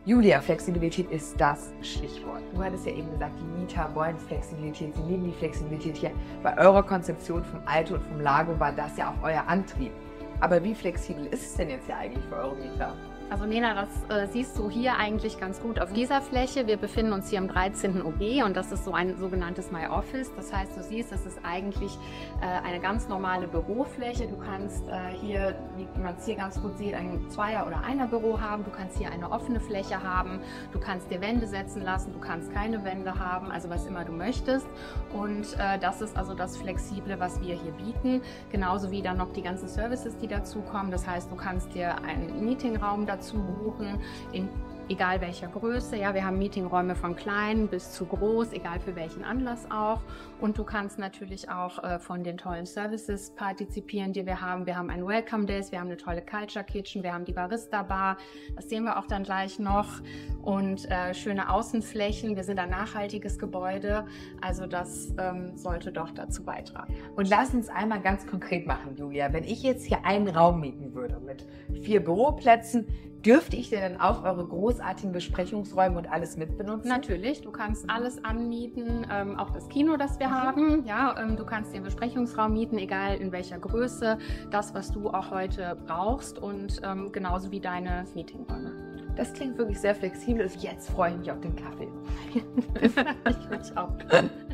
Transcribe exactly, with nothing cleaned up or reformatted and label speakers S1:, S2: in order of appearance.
S1: Julia, Flexibilität ist das Stichwort. Du hattest ja eben gesagt, die Mieter wollen Flexibilität, sie lieben die Flexibilität hier. Bei eurer Konzeption vom Alto und vom Lago war das ja auch euer Antrieb. Aber wie flexibel ist es denn jetzt ja eigentlich für eure Mieter?
S2: Also Nena, das äh, siehst du hier eigentlich ganz gut auf dieser Fläche. Wir befinden uns hier im dreizehnten O G und das ist so ein sogenanntes My Office. Das heißt, du siehst, das ist eigentlich äh, eine ganz normale Bürofläche. Du kannst äh, hier, wie man es hier ganz gut sieht, ein Zweier- oder Einer-Büro haben. Du kannst hier eine offene Fläche haben. Du kannst dir Wände setzen lassen. Du kannst keine Wände haben, also was immer du möchtest. Und äh, das ist also das Flexible, was wir hier bieten. Genauso wie dann noch die ganzen Services, die dazukommen. Das heißt, du kannst dir einen Meetingraum dazu zu buchen, in egal welcher Größe. Ja, wir haben Meetingräume von klein bis zu groß, egal für welchen Anlass auch. Und du kannst natürlich auch äh, von den tollen Services partizipieren, die wir haben. Wir haben ein Welcome Days, wir haben eine tolle Culture Kitchen, wir haben die Barista Bar. Das sehen wir auch dann gleich noch. Und äh, schöne Außenflächen. Wir sind ein nachhaltiges Gebäude. Also das ähm, sollte doch dazu beitragen.
S1: Und lass uns einmal ganz konkret machen, Julia. Wenn ich jetzt hier einen Raum mieten würde mit vier Büroplätzen, dürfte ich denn dann auch eure großartigen Besprechungsräume und alles mitbenutzen?
S2: Natürlich, du kannst alles anmieten, ähm, auch das Kino, das wir mhm. haben. Ja, ähm, du kannst den Besprechungsraum mieten, egal in welcher Größe, das, was du auch heute brauchst und ähm, genauso wie deine Meetingräume.
S1: Das klingt wirklich sehr flexibel. Jetzt freue ich mich auf den Kaffee.
S2: Ich mich auch.